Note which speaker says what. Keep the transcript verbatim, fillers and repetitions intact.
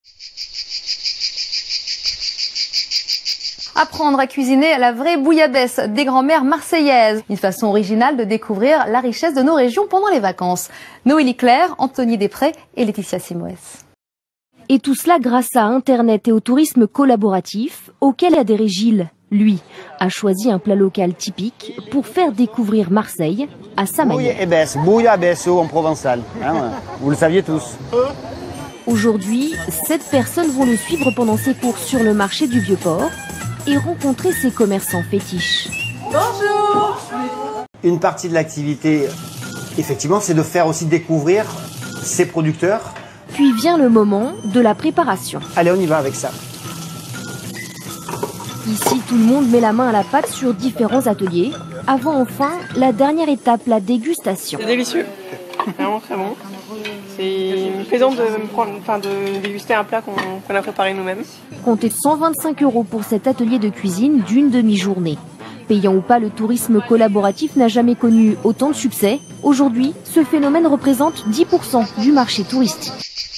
Speaker 1: Apprendre à cuisiner la vraie bouillabaisse des grands-mères marseillaises. Une façon originale de découvrir la richesse de nos régions pendant les vacances. Noélie Claire, Anthony Després et Laetitia Simoes.
Speaker 2: Et tout cela grâce à Internet et au tourisme collaboratif auquel adhérait Gilles. Lui a choisi un plat local typique pour faire découvrir Marseille à sa manière.
Speaker 3: Bouillabaisse, bouillabaisse en provençal. Hein, vous le saviez tous.
Speaker 2: Aujourd'hui, sept personnes vont le suivre pendant ses courses sur le marché du Vieux-Port et rencontrer ses commerçants fétiches.
Speaker 4: Bonjour.
Speaker 3: Une partie de l'activité, effectivement, c'est de faire aussi découvrir ses producteurs.
Speaker 2: Puis vient le moment de la préparation.
Speaker 3: Allez, on y va avec ça.
Speaker 2: Ici, tout le monde met la main à la pâte sur différents ateliers, avant enfin la dernière étape, la dégustation.
Speaker 4: C'est délicieux, vraiment très bon. C'est plaisant de, prendre, enfin, de déguster un plat qu'on qu'on a préparé nous-mêmes.
Speaker 2: Comptez cent vingt-cinq euros pour cet atelier de cuisine d'une demi-journée. Payant ou pas, le tourisme collaboratif n'a jamais connu autant de succès. Aujourd'hui, ce phénomène représente dix pour cent du marché touristique.